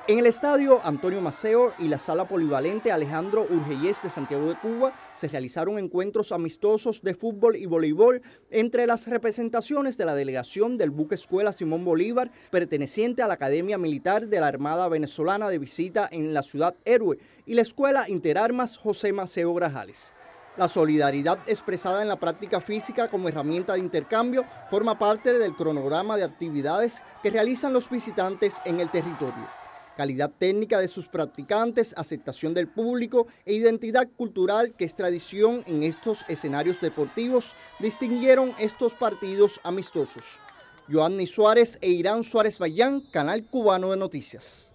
En el estadio Antonio Maceo y la sala polivalente Alejandro Urgellés de Santiago de Cuba se realizaron encuentros amistosos de fútbol y voleibol entre las representaciones de la delegación del buque escuela Simón Bolívar, perteneciente a la Academia Militar de la Armada Venezolana de visita en la ciudad Héroe, y la escuela Interarmas José Maceo Grajales. La solidaridad expresada en la práctica física como herramienta de intercambio forma parte del cronograma de actividades que realizan los visitantes en el territorio. Calidad técnica de sus practicantes, aceptación del público e identidad cultural que es tradición en estos escenarios deportivos distinguieron estos partidos amistosos. Joanny Suárez e Irán Suárez Bayán, Canal Cubano de Noticias.